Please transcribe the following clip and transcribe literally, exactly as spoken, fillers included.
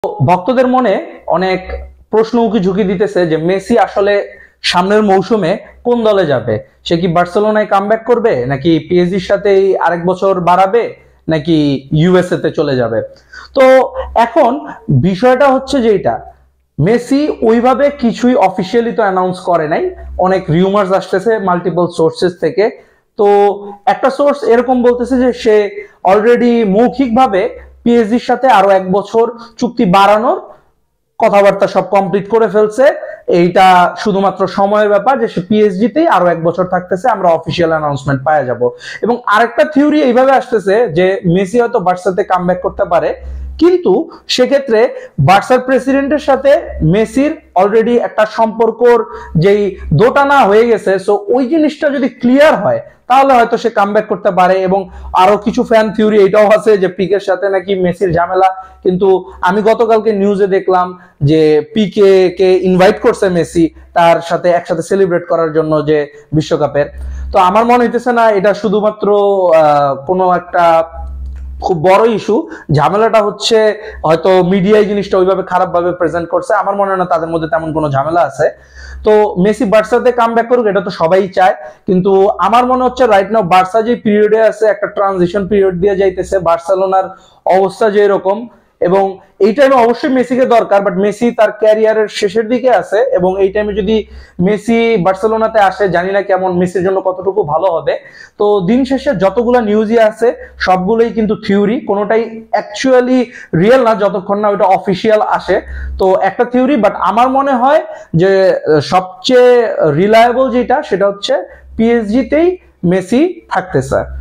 ভক্তদের মনে অনেক প্রশ্ন উকি ঝুঁকি দিতেছে যে মেসি আসলে সামনের মৌসুমে কোন দলে যাবে। সে কি বার্সেলোনায় কামব্যাক করবে, নাকি পিএসজির সাথে আরেক বছর বাড়াবে, নাকি ইউএসএ তে চলে যাবে। তো এখন বিষয়টা হচ্ছে যে এটা মেসি ওইভাবে কিছুই অফিসিয়ালি তো অ্যানাউন্স করে নাই, অনেক রিউমার্স আসতেছে মাল্টিপল সোর্সেস থেকে। তো একটা সোর্স এরকম বলতেছে যে সে অলরেডি মৌখিকভাবে পিএসজির সাথে আরো এক বছর চুক্তি বাড়ানোর কথাবার্তা সব কমপ্লিট করে ফেলছে। এইটা শুধুমাত্র সময়ের ব্যাপার যে সে পিএসজি তেই আরো এক বছর থাকতেছে, আমরা অফিসিয়াল অ্যানাউন্সমেন্ট পাওয়া যাব। এবং আরেকটা থিওরি এইভাবে আসতেছে যে মেসি হয়তো বার্সাতে কামব্যাক করতে পারে, কিন্তু সেক্ষেত্রে বার্সার প্রেসিডেন্টের সাথে মেসির অলরেডি একটা সম্পর্কর যেই দোটানা হয়ে গেছে, সো ওই জিনিসটা যদি ক্লিয়ার হয় তাহলে হয়তো সে কামব্যাক করতে পারে। এবং আরো কিছু ফ্যান থিওরি এটাও আছে যে পিকের সাথে নাকি মেসির ঝামেলা, কিন্তু আমি গতকালকে নিউজে দেখলাম যে পিকে কে ইনভাইট করছে মেসি তার সাথে একসাথে সেলিব্রেট করার জন্য যে বিশ্বকাপের। তো আমার মনে হইতেছে না এটা শুধুমাত্র আহ কোনো একটা খুব বড় ইস্যু। ঝামেলাটা হচ্ছে হয়তো মিডিয়ায় জিনিসটা ওইভাবে খারাপ ভাবে প্রেজেন্ট করছে, আমার মনে হয় না তাদের মধ্যে তেমন কোনো ঝামেলা আছে। তো মেসি বার্সাতে কামব্যাক করুক এটা তো সবাই চায়, কিন্তু আমার মনে হচ্ছে রাইট নাও বার্সা যে পিরিয়ডে আছে, একটা ট্রানজিশন পিরিয়ড দিয়ে যাইতেছে, বার্সেলোনার অবস্থা যে এরকম, এবং এই টাইমে অবশ্যই মেসিকে দরকার, বাট মেসি তার ক্যারিয়ারের শেষের দিকে আছে, এবং এই টাইমে যদি মেসি বার্সেলোনাতে আসে জানি না কেমন মেসির জন্য কতটুকু ভালো হবে। তো দিন শেষে যতগুলো নিউজই আছে সবগুলোই কিন্তু থিওরি, কোনোটাই অ্যাকচুয়ালি রিয়েল না যতক্ষণ না ওইটা অফিসিয়াল আসে। তো একটা থিওরি, বাট আমার মনে হয় যে সবচেয়ে রিলায়েবল যেটা সেটা হচ্ছে পিএসজি তেই মেসি থাকতেছে।